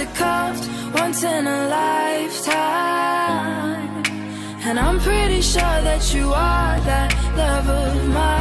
cuffed once in a lifetime. And I'm pretty sure that you are that love of mine.